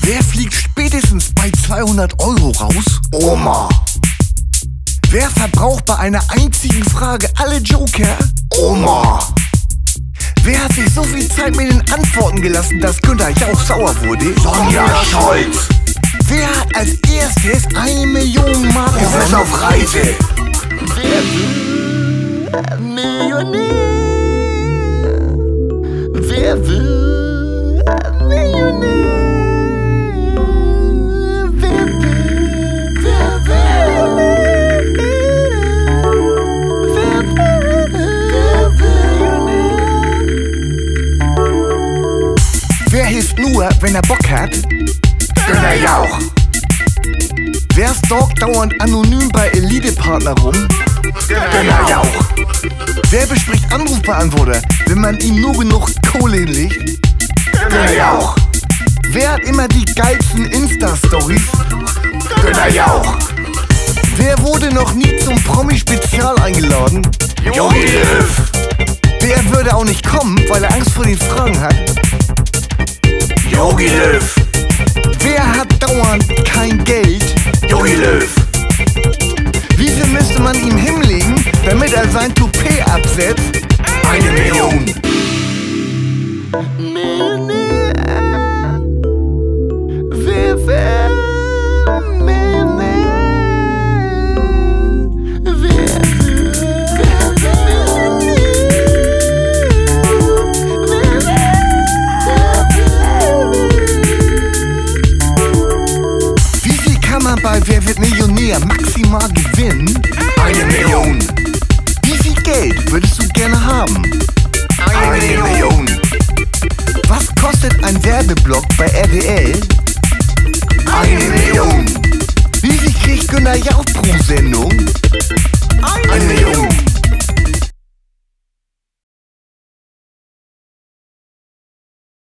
Wer fliegt spätestens bei 200 Euro raus? Oma. Wer verbraucht bei einer einzigen Frage alle Joker? Oma. Wer hat sich so viel Zeit mit den Antworten gelassen, dass Günther Jauch sauer wurde? Sonja Scholz. Wer hat als erstes 1 Million Mark Wir sind auf Reise. Wer will Millionär? Wer will Millionär? Wer Wer hilft nur, wenn er Bock hat? Günther Jauch. Wer stalkt dauernd anonym bei Elite-Partner rum? Günther Jauch. Wer bespricht Anrufbeantworter, wenn man ihm nur genug Kohle hinlegt? Günther Jauch. Wer hat immer die geilsten Insta-Stories? Günther Jauch. Wer wurde noch nie zum Promi-Spezial eingeladen? Jogi Löw. Wer würde auch nicht kommen, weil er Angst vor den Fragen hat? Jogi Löw. Wer hat dauernd kein Geld? Jogi Löw. Wie viel müsste man ihm hinlegen, damit er sein Toupet absetzt? 1 Million. Wer will Millionär? Wie viel kann man bei Wer wird Millionär maximal gewinnen? 1 Million. Wie viel Geld würdest du gerne haben? 1 Million. Was kostet ein Werbeblock bei RTL? 1 Million. Wie viel kriegt Günther Jauch pro Sendung? 1 Million.